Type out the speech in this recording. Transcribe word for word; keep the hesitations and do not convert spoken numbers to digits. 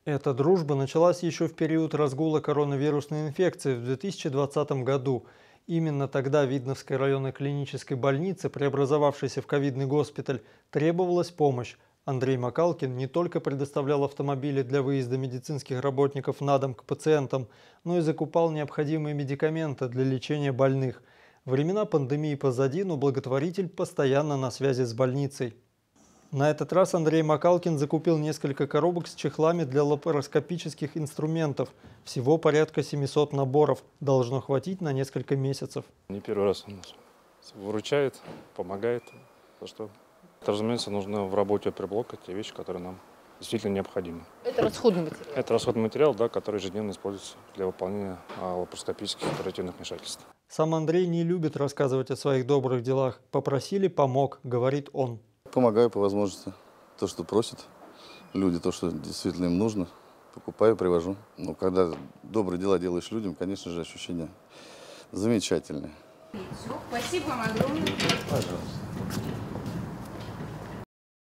Эта дружба началась еще в период разгула коронавирусной инфекции в две тысячи двадцатом году. Именно тогда Видновской районной клинической больнице, преобразовавшейся в ковидный госпиталь, требовалась помощь. Андрей Макалкин не только предоставлял автомобили для выезда медицинских работников на дом к пациентам, но и закупал необходимые медикаменты для лечения больных. Времена пандемии позади, но благотворитель постоянно на связи с больницей. На этот раз Андрей Макалкин закупил несколько коробок с чехлами для лапароскопических инструментов. Всего порядка семисот наборов. Должно хватить на несколько месяцев. Не первый раз он нас выручает, помогает. За что, это, разумеется, нужно в работе оперблока те вещи, которые нам действительно необходимы. Это расходный материал? Это расходный материал, да, который ежедневно используется для выполнения а, лапароскопических оперативных вмешательств. Сам Андрей не любит рассказывать о своих добрых делах. Попросили, помог, говорит он. Помогаю по возможности. То, что просят люди, то, что действительно им нужно, покупаю, привожу. Но когда добрые дела делаешь людям, конечно же, ощущения замечательные. Спасибо вам огромное. Пожалуйста.